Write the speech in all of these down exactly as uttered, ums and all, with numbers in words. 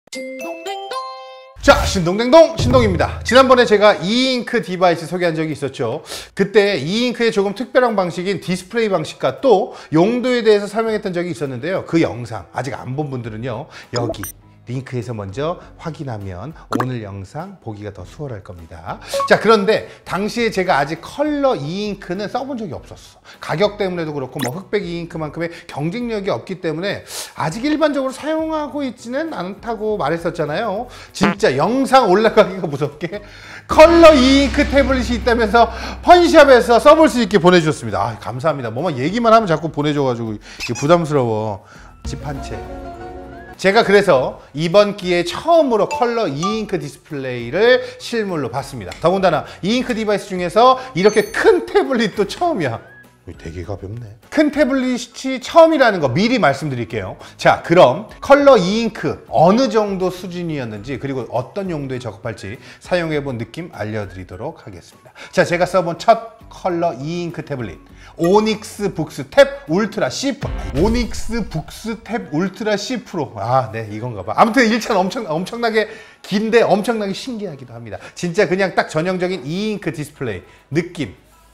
자, 신동댕동 신동입니다. 지난번에 제가 이잉크 디바이스 소개한 적이 있었죠. 그때 이잉크의 조금 특별한 방식인 디스플레이 방식과 또 용도에 대해서 설명했던 적이 있었는데요. 그 영상 아직 안 본 분들은요, 여기 링크에서 먼저 확인하면 오늘 영상 보기가 더 수월할 겁니다. 자, 그런데 당시에 제가 아직 컬러 이잉크는 써본 적이 없었어. 가격 때문에도 그렇고 뭐 흑백 이잉크만큼의 경쟁력이 없기 때문에 아직 일반적으로 사용하고 있지는 않다고 말했었잖아요. 진짜 영상 올라가기가 무섭게 컬러 이잉크 태블릿이 있다면서 펀샵에서 써볼 수 있게 보내주셨습니다. 아, 감사합니다. 뭐만 얘기만 하면 자꾸 보내줘가지고 부담스러워. 집 한 채. 제가 그래서 이번 기회에 처음으로 컬러 이잉크 디스플레이를 실물로 봤습니다. 더군다나 이잉크 디바이스 중에서 이렇게 큰 태블릿도 처음이야. 되게 가볍네. 큰 태블릿이 처음이라는 거 미리 말씀드릴게요. 자, 그럼 컬러 이잉크 어느 정도 수준이었는지, 그리고 어떤 용도에 적합할지 사용해본 느낌 알려드리도록 하겠습니다. 자, 제가 써본 첫 컬러 이잉크 태블릿, 오닉스 북스 탭 울트라 C 프로. 오닉스 북스 탭 울트라 C 프로. 아, 네, 이건가 봐. 아무튼 일 차는 엄청, 엄청나게 긴데 엄청나게 신기하기도 합니다. 진짜 그냥 딱 전형적인 이잉크 디스플레이 느낌.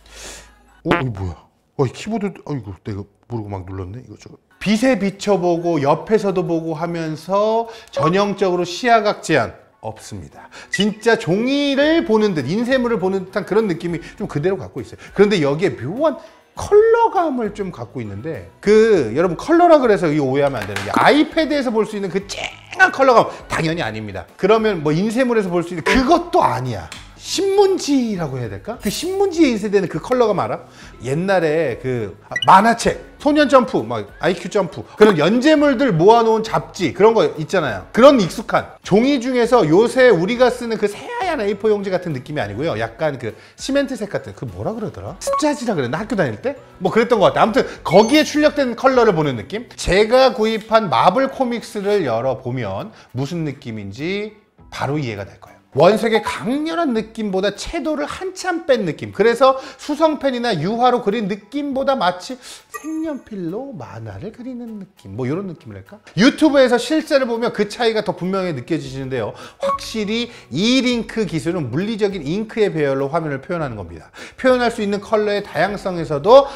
오, 이거 뭐야? 어, 키보드, 아이고, 내가 모르고 막 눌렀네. 이거 저 빛에 비춰보고 옆에서도 보고 하면서 전형적으로 시야각 제한 없습니다. 진짜 종이를 보는 듯, 인쇄물을 보는 듯한 그런 느낌이 좀 그대로 갖고 있어요. 그런데 여기에 묘한 컬러감을 좀 갖고 있는데, 그 여러분 컬러라 그래서 이 오해하면 안 되는 게, 아이패드에서 볼 수 있는 그 쨍한 컬러감 당연히 아닙니다. 그러면 뭐 인쇄물에서 볼 수 있는 그것도 아니야. 신문지라고 해야 될까? 그 신문지에 인쇄되는 그 컬러감 알아? 옛날에 그 만화책, 소년 점프, 막 아이큐 점프, 그런 연재물들 모아놓은 잡지, 그런 거 있잖아요. 그런 익숙한 종이 중에서 요새 우리가 쓰는 그 새하얀 에이 사 용지 같은 느낌이 아니고요. 약간 그 시멘트색 같은, 그 뭐라 그러더라? 습자지라 그랬나? 학교 다닐 때? 뭐 그랬던 것 같아. 아무튼 거기에 출력된 컬러를 보는 느낌? 제가 구입한 마블 코믹스를 열어보면 무슨 느낌인지 바로 이해가 될 거예요. 원색의 강렬한 느낌보다 채도를 한참 뺀 느낌. 그래서 수성펜이나 유화로 그린 느낌보다 마치 색연필로 만화를 그리는 느낌, 뭐 이런 느낌이랄까? 유튜브에서 실제를 보면 그 차이가 더 분명히 느껴지시는데요. 확실히 이링크 기술은 물리적인 잉크의 배열로 화면을 표현하는 겁니다. 표현할 수 있는 컬러의 다양성에서도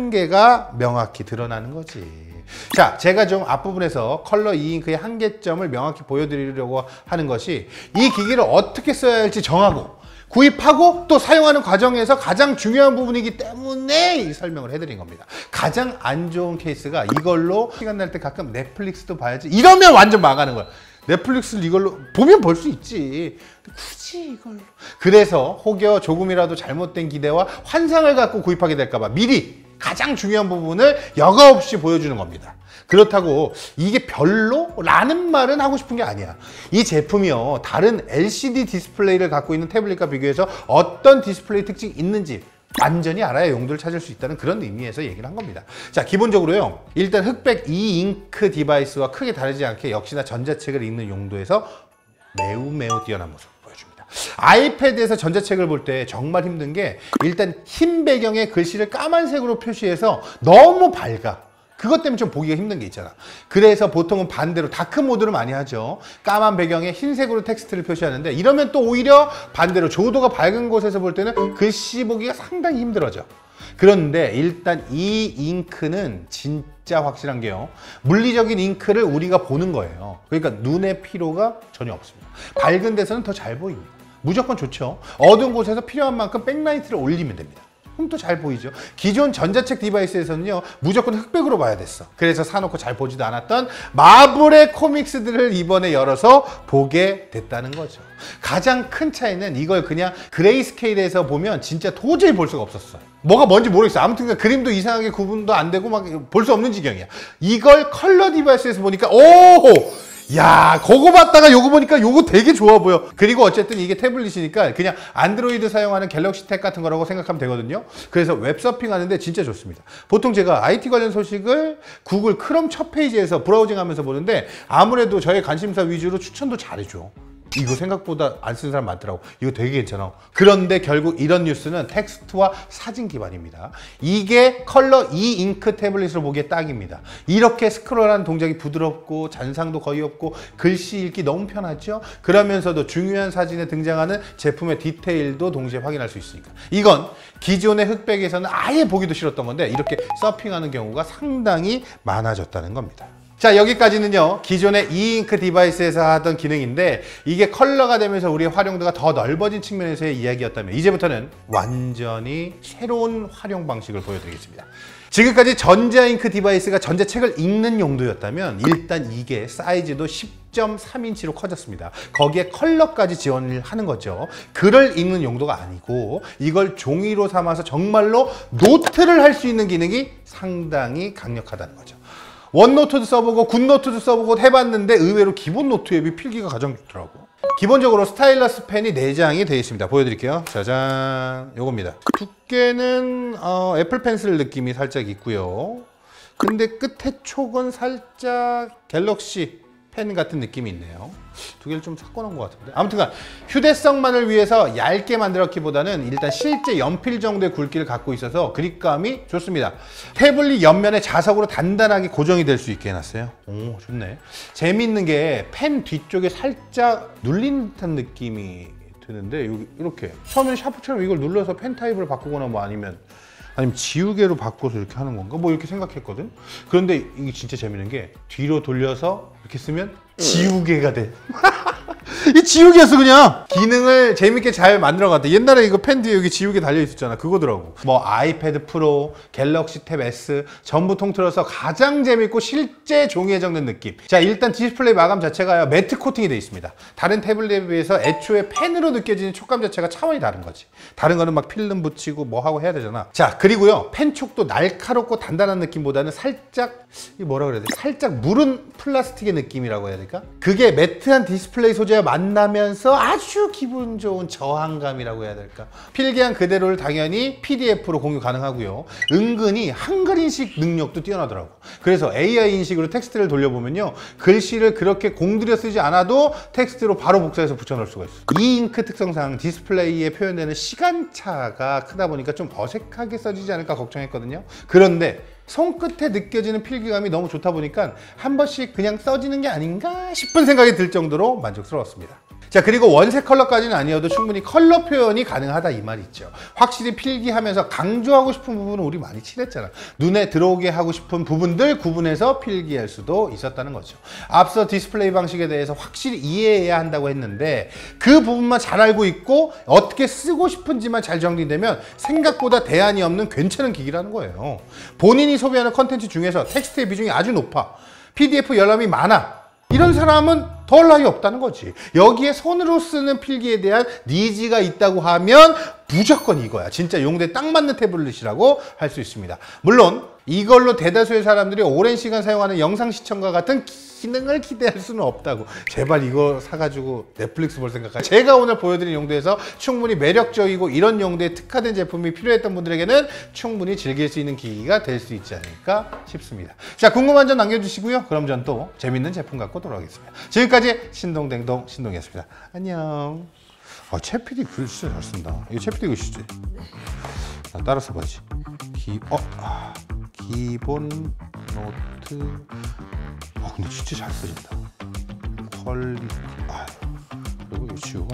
한계가 명확히 드러나는 거지. 자, 제가 좀 앞부분에서 컬러 이잉크의 한계점을 명확히 보여드리려고 하는 것이, 이 기기를 어떻게 써야 할지 정하고 구입하고 또 사용하는 과정에서 가장 중요한 부분이기 때문에 이 설명을 해드린 겁니다. 가장 안 좋은 케이스가 이걸로 시간 날 때 가끔 넷플릭스도 봐야지 이러면 완전 망하는 거야. 넷플릭스를 이걸로 보면 볼 수 있지, 굳이 이걸로. 그래서 혹여 조금이라도 잘못된 기대와 환상을 갖고 구입하게 될까봐 미리 가장 중요한 부분을 여과 없이 보여주는 겁니다. 그렇다고 이게 별로? 라는 말은 하고 싶은 게 아니야. 이 제품이요, 다른 엘시디 디스플레이를 갖고 있는 태블릿과 비교해서 어떤 디스플레이 특징이 있는지 완전히 알아야 용도를 찾을 수 있다는 그런 의미에서 얘기를 한 겁니다. 자, 기본적으로요, 일단 흑백 이잉크 디바이스와 크게 다르지 않게 역시나 전자책을 읽는 용도에서 매우 매우 뛰어난 모습 보여줍니다. 아이패드에서 전자책을 볼 때 정말 힘든 게, 일단 흰 배경에 글씨를 까만색으로 표시해서 너무 밝아. 그것 때문에 좀 보기가 힘든 게 있잖아. 그래서 보통은 반대로 다크 모드를 많이 하죠. 까만 배경에 흰색으로 텍스트를 표시하는데, 이러면 또 오히려 반대로 조도가 밝은 곳에서 볼 때는 글씨 보기가 상당히 힘들어져. 그런데 일단 이 잉크는 진짜 확실한 게요, 물리적인 잉크를 우리가 보는 거예요. 그러니까 눈의 피로가 전혀 없습니다. 밝은 데서는 더 잘 보입니다. 무조건 좋죠. 어두운 곳에서 필요한 만큼 백라이트를 올리면 됩니다. 그럼 또 잘 보이죠. 기존 전자책 디바이스에서는요, 무조건 흑백으로 봐야 됐어. 그래서 사놓고 잘 보지도 않았던 마블의 코믹스들을 이번에 열어서 보게 됐다는 거죠. 가장 큰 차이는 이걸 그냥 그레이스케일에서 보면 진짜 도저히 볼 수가 없었어. 뭐가 뭔지 모르겠어. 아무튼 그림도 이상하게 구분도 안 되고 막 볼 수 없는 지경이야. 이걸 컬러 디바이스에서 보니까 오호! 야, 그거 봤다가 요거 보니까 요거 되게 좋아 보여. 그리고 어쨌든 이게 태블릿이니까 그냥 안드로이드 사용하는 갤럭시 탭 같은 거라고 생각하면 되거든요. 그래서 웹서핑 하는데 진짜 좋습니다. 보통 제가 아이티 관련 소식을 구글 크롬 첫 페이지에서 브라우징 하면서 보는데, 아무래도 저의 관심사 위주로 추천도 잘해줘. 이거 생각보다 안 쓰는 사람 많더라고. 이거 되게 괜찮아. 그런데 결국 이런 뉴스는 텍스트와 사진 기반입니다. 이게 컬러 이 잉크 태블릿으로 보기에 딱입니다. 이렇게 스크롤하는 동작이 부드럽고 잔상도 거의 없고 글씨 읽기 너무 편하죠. 그러면서도 중요한 사진에 등장하는 제품의 디테일도 동시에 확인할 수 있으니까. 이건 기존의 흑백에서는 아예 보기도 싫었던 건데 이렇게 서핑하는 경우가 상당히 많아졌다는 겁니다. 자, 여기까지는요 기존의 이잉크 디바이스에서 하던 기능인데 이게 컬러가 되면서 우리의 활용도가 더 넓어진 측면에서의 이야기였다면 이제부터는 완전히 새로운 활용 방식을 보여드리겠습니다. 지금까지 전자잉크 디바이스가 전자책을 읽는 용도였다면 일단 이게 사이즈도 십 점 삼 인치로 커졌습니다. 거기에 컬러까지 지원을 하는 거죠. 글을 읽는 용도가 아니고 이걸 종이로 삼아서 정말로 노트를 할 수 있는 기능이 상당히 강력하다는 거죠. 원노트도 써보고 굿노트도 써보고 해봤는데 의외로 기본 노트 앱이 필기가 가장 좋더라고. 기본적으로 스타일러스 펜이 네 장이 되어 있습니다. 보여드릴게요. 짜잔, 요겁니다. 두께는 어, 애플 펜슬 느낌이 살짝 있고요. 근데 끝에 촉은 살짝 갤럭시 펜 같은 느낌이 있네요. 두 개를 좀 섞어놓은 것 같은데. 아무튼간 휴대성만을 위해서 얇게 만들었기보다는 일단 실제 연필 정도의 굵기를 갖고 있어서 그립감이 좋습니다. 태블릿 옆면에 자석으로 단단하게 고정이 될 수 있게 해놨어요. 오, 좋네. 재미있는 게 펜 뒤쪽에 살짝 눌린 듯한 느낌이 드는데 여기 이렇게 처음에는 샤프처럼 이걸 눌러서 펜 타입을 바꾸거나 뭐 아니면 아니면 지우개로 바꿔서 이렇게 하는 건가? 뭐 이렇게 생각했거든? 그런데 이게 진짜 재밌는 게 뒤로 돌려서 이렇게 쓰면 지우개가 돼. 이 지우개였어 그냥. 기능을 재밌게 잘 만들어갔다. 옛날에 이거 펜 뒤에 여기 지우개 달려 있었잖아. 그거더라고. 뭐 아이패드 프로, 갤럭시 탭 에스 전부 통틀어서 가장 재밌고 실제 종이에 적는 느낌. 자, 일단 디스플레이 마감 자체가요 매트 코팅이 되어 있습니다. 다른 태블릿에 비해서 애초에 펜으로 느껴지는 촉감 자체가 차원이 다른 거지. 다른 거는 막 필름 붙이고 뭐 하고 해야 되잖아. 자, 그리고요 펜촉도 날카롭고 단단한 느낌보다는 살짝 이 뭐라 그래야 돼? 살짝 무른 플라스틱의 느낌이라고 해야 될까? 그게 매트한 디스플레이 소재와 만나면서 아주 기분 좋은 저항감이라고 해야 될까? 필기한 그대로를 당연히 피디에프로 공유 가능하고요. 은근히 한글 인식 능력도 뛰어나더라고. 그래서 에이아이 인식으로 텍스트를 돌려보면요. 글씨를 그렇게 공들여 쓰지 않아도 텍스트로 바로 복사해서 붙여넣을 수가 있어. 이 잉크 특성상 디스플레이에 표현되는 시간차가 크다 보니까 좀 어색하게 써지지 않을까 걱정했거든요. 그런데 손끝에 느껴지는 필기감이 너무 좋다 보니까 한 번씩 그냥 써지는 게 아닌가 싶은 생각이 들 정도로 만족스러웠습니다. 자, 그리고 원색 컬러까지는 아니어도 충분히 컬러 표현이 가능하다 이 말이 있죠. 확실히 필기하면서 강조하고 싶은 부분은 우리 많이 칠했잖아. 눈에 들어오게 하고 싶은 부분들 구분해서 필기할 수도 있었다는 거죠. 앞서 디스플레이 방식에 대해서 확실히 이해해야 한다고 했는데 그 부분만 잘 알고 있고 어떻게 쓰고 싶은지만 잘 정리되면 생각보다 대안이 없는 괜찮은 기기라는 거예요. 본인이 소비하는 컨텐츠 중에서 텍스트의 비중이 아주 높아. 피디에프 열람이 많아. 이런 사람은 덜 나위 없다는 거지. 여기에 손으로 쓰는 필기에 대한 니즈가 있다고 하면 무조건 이거야. 진짜 용도에 딱 맞는 태블릿이라고 할 수 있습니다. 물론 이걸로 대다수의 사람들이 오랜 시간 사용하는 영상 시청과 같은 기능을 기대할 수는 없다고. 제발 이거 사가지고 넷플릭스 볼 생각하지. 제가 오늘 보여드린 용도에서 충분히 매력적이고 이런 용도에 특화된 제품이 필요했던 분들에게는 충분히 즐길 수 있는 기기가 될 수 있지 않을까 싶습니다. 자, 궁금한 점 남겨주시고요. 그럼 전 또 재밌는 제품 갖고 돌아오겠습니다. 지금까지 신동댕동 신동이었습니다. 안녕. 아, 채피디 글 진짜 잘 쓴다. 이거 채피디 글씨지? 나 따라 써봐야지. 기, 어, 아, 기본 노트. 아, 근데 진짜 잘 써진다. 퀄리티. 아, 그리고 이거 지우고.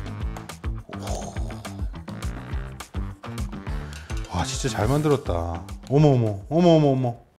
오. 와, 진짜 잘 만들었다. 어머, 어머, 어머, 어머, 어머.